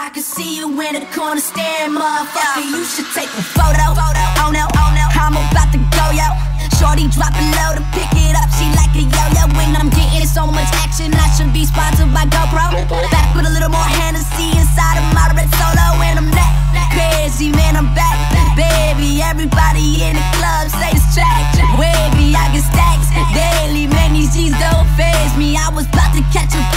I can see you in the corner staring, motherfucker. You should take a photo. Oh no, I'm about to go, yo. Shorty dropping low to pick it up. She like a yo-yo. When I'm getting so much action, I should be sponsored by GoPro. Back with a little more Hennessy inside of my red Solo, and I'm that crazy, man. I'm back, baby. Everybody in the club say this track wavy. I get stacks daily, man. These G's don't faze me. I was about to catch a